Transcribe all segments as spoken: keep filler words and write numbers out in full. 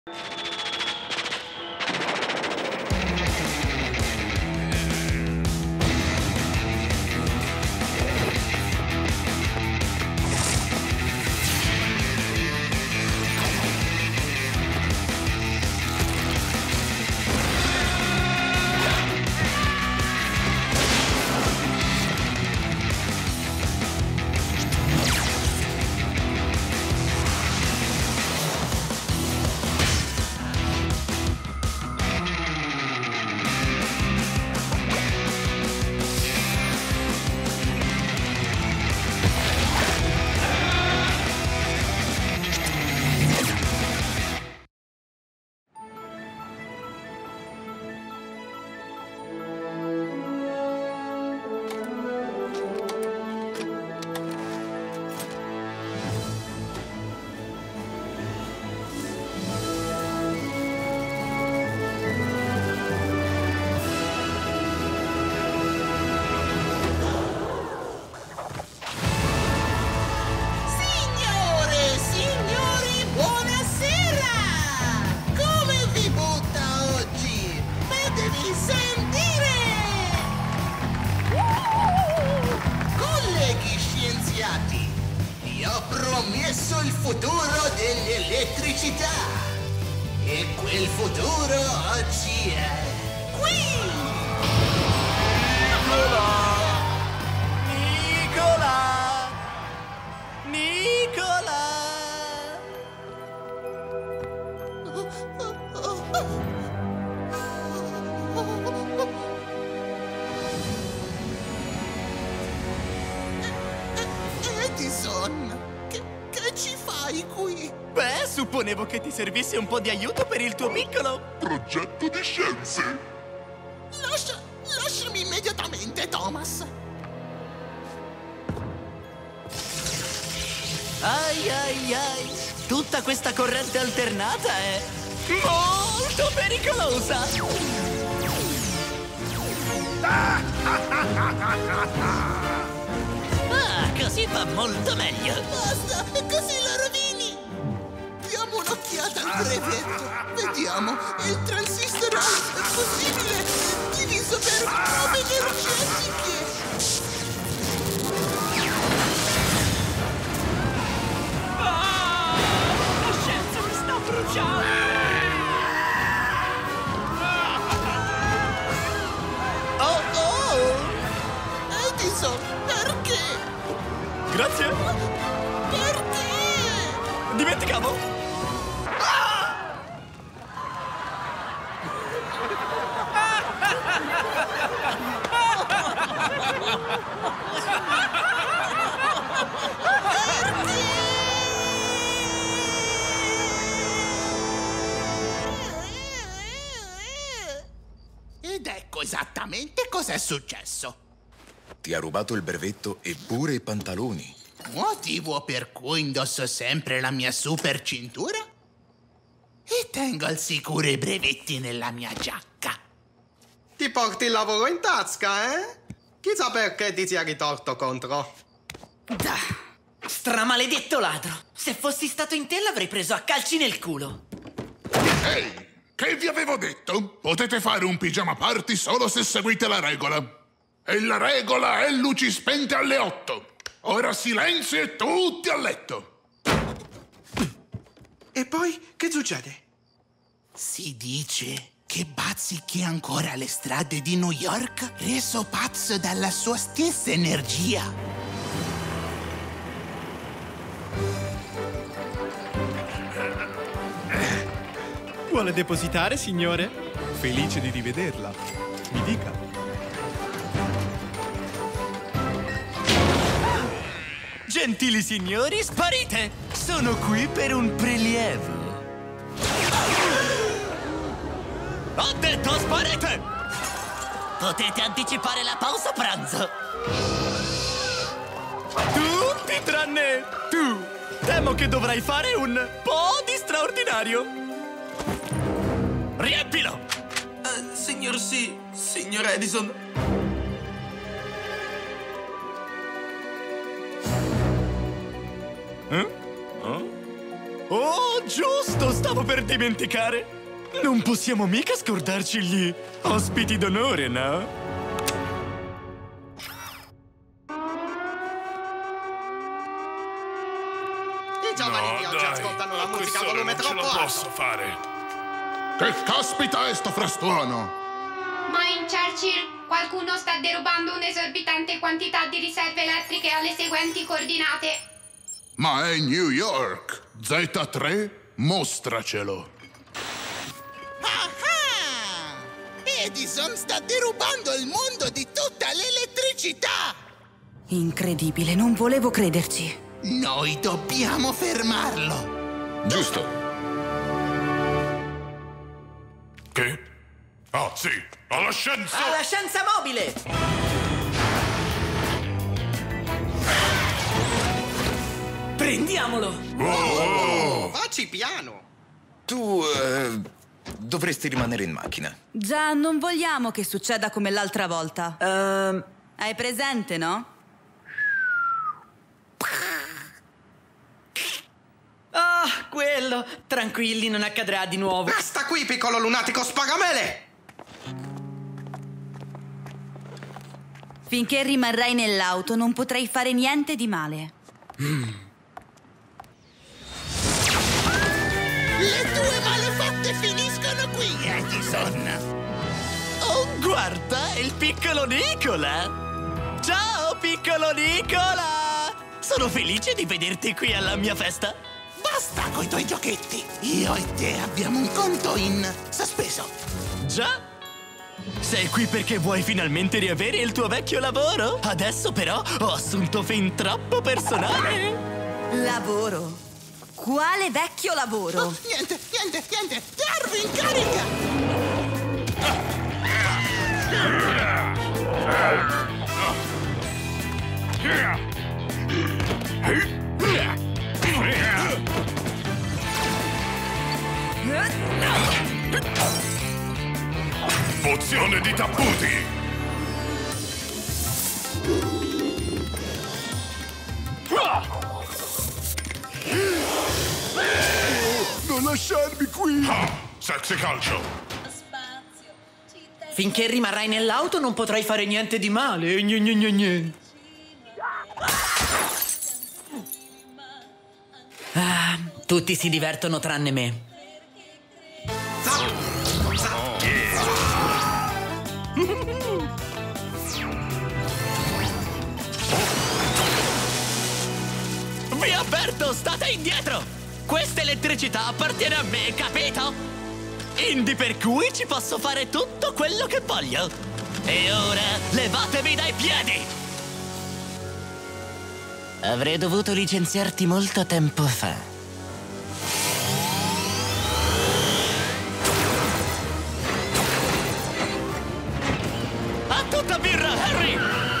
Il futuro dell'elettricità e quel futuro oggi è qui! Nicola! Nicola! Edison! Che ci fai qui? Beh, supponevo che ti servisse un po' di aiuto per il tuo piccolo progetto di scienze. Lascia, lasciami immediatamente, Thomas. Ai ai ai, tutta questa corrente alternata è molto pericolosa. Ah, così va molto meglio. Basta, così lo rovini. Diamo un'occhiata al brevetto. Vediamo, il transistor è possibile diviso per prove energetiche. Ah, la scienza mi sta bruciando. Oh oh! Edison, perché? Grazie! Perché? Dimenticavo! Ah! Ed ecco esattamente cos'è successo. Ti ha rubato il brevetto e pure i pantaloni. Motivo per cui indosso sempre la mia super cintura? E tengo al sicuro i brevetti nella mia giacca. Ti porti il lavoro in tasca, eh? Chissà perché ti sia ritorto contro. Da, stramaledetto ladro! Se fossi stato in te l'avrei preso a calci nel culo. Ehi, che vi avevo detto? Potete fare un pigiama party solo se seguite la regola. E la regola è luci spente alle otto. Ora silenzio e tutti a letto. E poi, che succede? Si dice che bazzichi ancora le strade di New York, reso pazzo dalla sua stessa energia. Vuole depositare, signore? Felice di rivederla. Mi dica. Gentili signori, sparite! Sono qui per un prelievo. Ho detto sparite! Potete anticipare la pausa pranzo. Tutti tranne tu. Temo che dovrai fare un po' di straordinario. Riempilo! Uh, signor sì, signor Edison. Eh? Oh? Oh, giusto, stavo per dimenticare. Non possiamo mica scordarci gli ospiti d'onore, no? I giovani di oggi ascoltano la musica a volume troppo alto. Non ce la posso fare. Che caspita è sto frastuono? Moin Churchill, qualcuno sta derubando un'esorbitante quantità di riserve elettriche alle seguenti coordinate. Ma è New York. Z tre, mostracelo. Ah! Edison sta derubando il mondo di tutta l'elettricità! Incredibile, non volevo crederci. Noi dobbiamo fermarlo! Giusto. Che? Ah, sì, alla scienza! Alla scienza mobile! Prendiamolo! Oh! Facci piano! Tu eh, dovresti rimanere in macchina. Già, non vogliamo che succeda come l'altra volta. Ehm... Hai presente, no? Ah, quello! Tranquilli, non accadrà di nuovo. Basta qui, piccolo lunatico spagamele! Finché rimarrai nell'auto non potrai fare niente di male. Mm. Le tue malefatte finiscono qui, Edison! Oh, guarda, è il piccolo Nicola! Ciao, piccolo Nicola! Sono felice di vederti qui alla mia festa. Basta coi tuoi giochetti! Io e te abbiamo un conto in sospeso. Già? Sei qui perché vuoi finalmente riavere il tuo vecchio lavoro? Adesso però ho assunto fin troppo personale. Lavoro? Quale vecchio lavoro? Oh, niente, niente, niente! Darwin, carica! Pozione di tapputi! Non lasciarmi qui! Ah, sexy calcio! Finché rimarrai nell'auto non potrai fare niente di male. Gne, gne, gne, gne. Ah, tutti si divertono tranne me. Vi avverto, state indietro! Questa elettricità appartiene a me, capito? Indi per cui ci posso fare tutto quello che voglio. E ora levatevi dai piedi! Avrei dovuto licenziarti molto tempo fa. A tutta birra, Harry!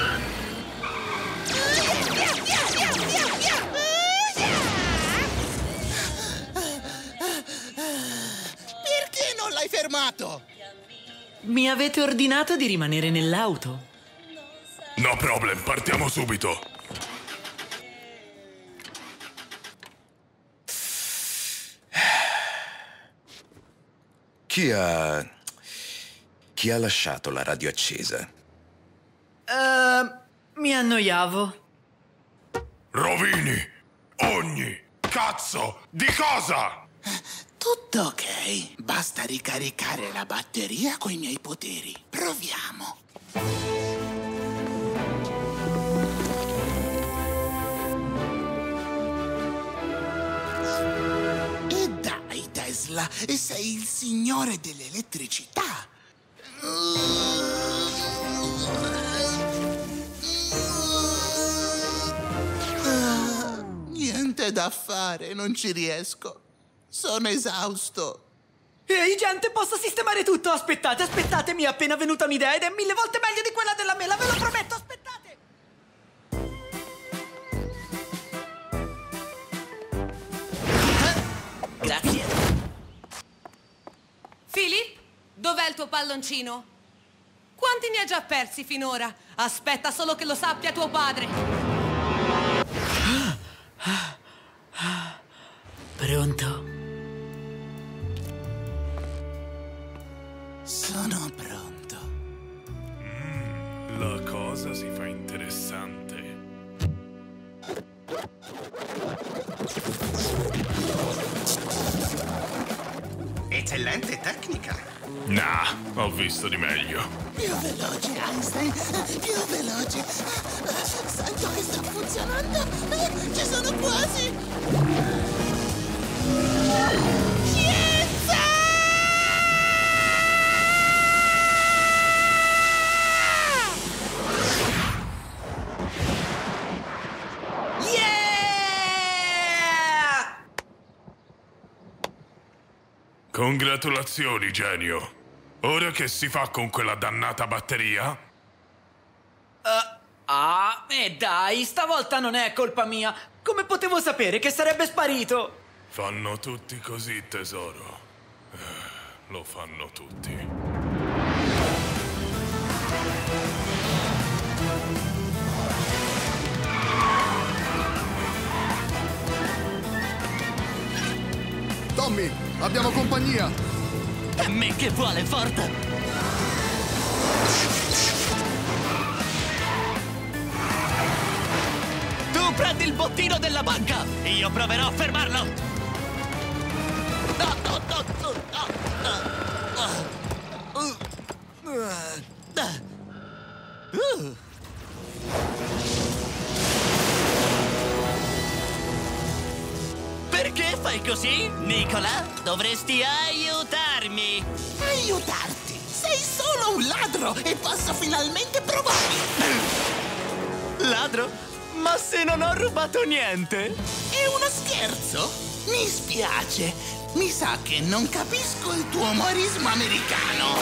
Perché non l'hai fermato? Mi avete ordinato di rimanere nell'auto. No problem, partiamo subito. Chi ha... Chi ha lasciato la radio accesa? Uh, mi annoiavo. Rovini! Ogni! Cazzo! Di cosa? Tutto ok. Basta ricaricare la batteria coi miei poteri. Proviamo. E dai, Tesla, sei il signore dell'elettricità. Niente da fare, non ci riesco. Sono esausto. Ehi, gente, posso sistemare tutto? Aspettate, aspettate, mi è appena venuta un'idea ed è mille volte meglio di quella della mela, ve lo prometto, aspettate! Grazie. Philip, dov'è il tuo palloncino? Quanti ne ha già persi finora? Aspetta solo che lo sappia tuo padre. Pronto? Sono pronto. Mm, la cosa si fa interessante. Eccellente tecnica. Nah, ho visto di meglio. Più veloce, Einstein, più veloce. Sento che sta funzionando. Ci sono quasi. Scienza! Yeah! Congratulazioni, genio. Ora che si fa con quella dannata batteria? Uh, ah, e dai, stavolta non è colpa mia. Come potevo sapere che sarebbe sparito? Fanno tutti così, tesoro. Eh, lo fanno tutti. Tommy, abbiamo compagnia. E me che vuole, Ford? Tu prendi il bottino della banca! Io proverò a fermarlo! No, no, no, no, no. Uh. Perché fai così, Nicola? Dovresti aiutarmi! Aiutarti? Sei solo un ladro e posso finalmente provare! Ladro? Ma se non ho rubato niente! È uno scherzo? Mi spiace! Mi sa che non capisco il tuo umorismo americano!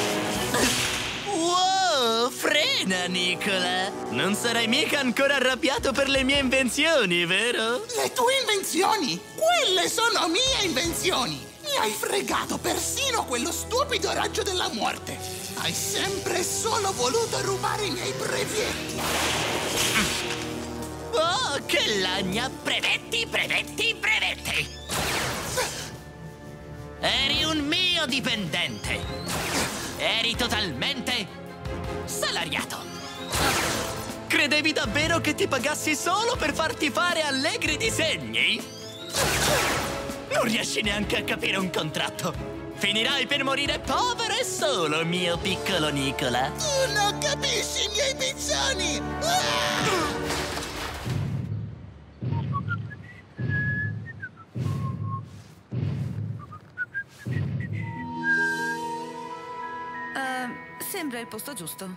Wow, frena, Nicola! Non sarai mica ancora arrabbiato per le mie invenzioni, vero? Le tue invenzioni? Quelle sono mie invenzioni! Mi hai fregato persino quello stupido raggio della morte! Hai sempre e solo voluto rubare i miei brevetti! Oh, che lagna! Brevetti, brevetti, brevetti! Eri un mio dipendente! Eri totalmente salariato! Credevi davvero che ti pagassi solo per farti fare allegri disegni? Non riesci neanche a capire un contratto! Finirai per morire povero e solo, mio piccolo Nicola! Tu non capisci i miei bisogni! Ah! Uh, sembra il posto giusto.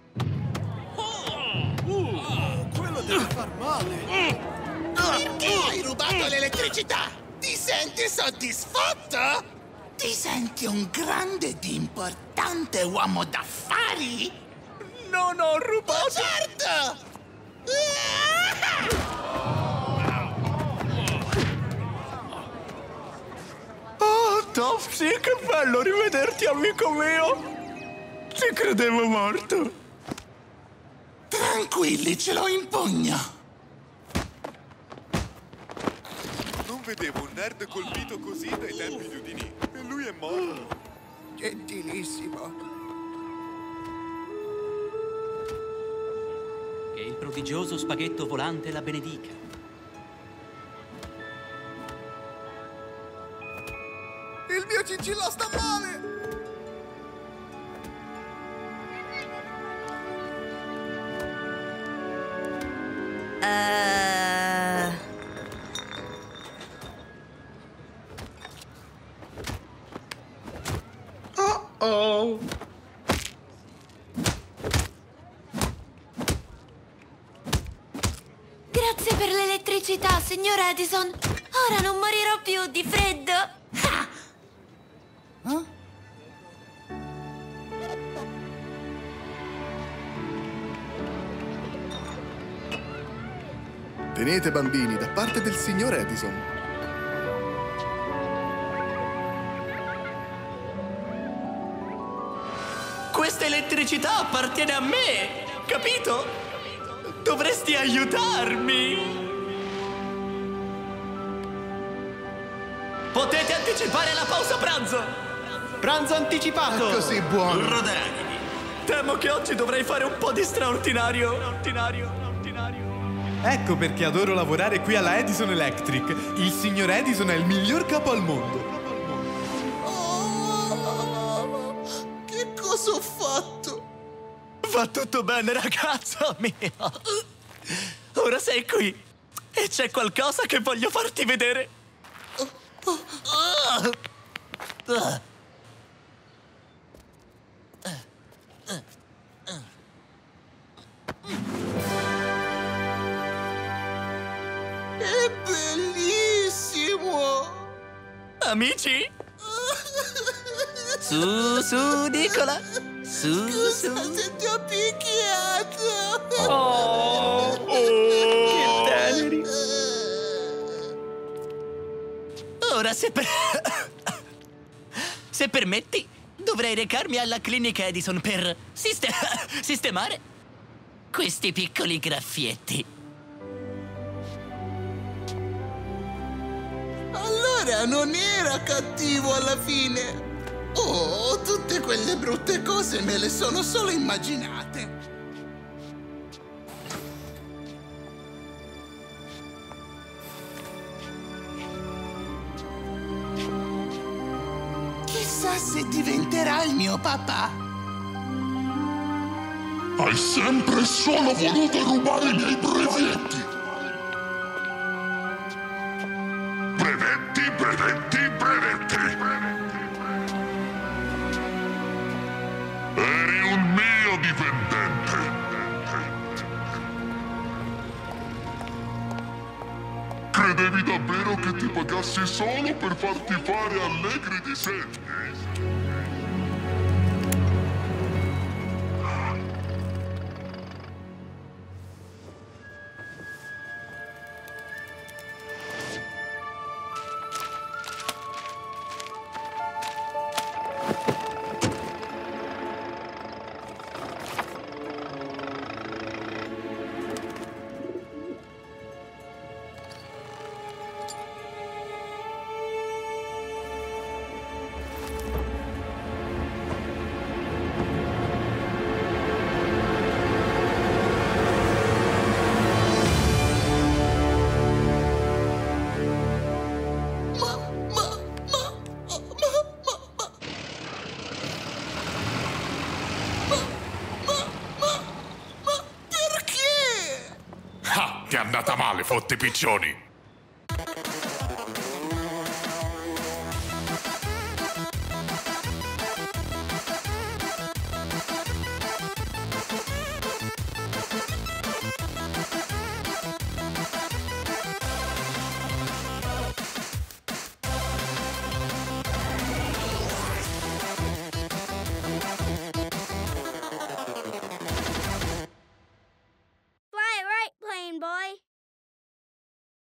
Oh, uh, quello deve far male. Perché hai rubato l'elettricità? Ti senti soddisfatto? Ti senti un grande ed importante uomo d'affari? Non ho rubato! Certo! Oh, Topsy, che bello rivederti, amico mio! Ci credevo morto. Tranquilli, ce l'ho in pugno. Non vedevo un nerd colpito così dai tempi di Udini. E lui è morto. Gentilissimo. Che il prodigioso spaghetto volante la benedica. Il mio cicillo sta male! Uh... Oh oh! Grazie per l'elettricità, signor Edison. Ora non morirò più di freddo. Ah! Huh? Tenete, bambini, da parte del signor Edison. Questa elettricità appartiene a me, capito? Dovresti aiutarmi! Potete anticipare la pausa pranzo! Pranzo anticipato! Così buono! Rodani. Temo che oggi dovrei fare un po' di straordinario. Straordinario, straordinario. Ecco perché adoro lavorare qui alla Edison Electric. Il signor Edison è il miglior capo al mondo. Oh, che cosa ho fatto? Va tutto bene, ragazzo mio. Ora sei qui e c'è qualcosa che voglio farti vedere. È bellissimo! Amici? Su, su, Nicola. Su, Scusa su. se ti ho picchiato! Oh, oh, che teneri. Ora, se per... se permetti, dovrei recarmi alla clinica Edison per siste- sistemare questi piccoli graffietti. Allora non era cattivo alla fine! Oh, tutte quelle brutte cose me le sono solo immaginate! Chissà se diventerà il mio papà! Hai sempre e solo voluto rubare i miei brevetti! Brevetti, brevetti, brevetti! Eri un mio dipendente! Credevi davvero che ti pagassi solo per farti fare allegri disegni? Ti è andata male, fotti piccioni!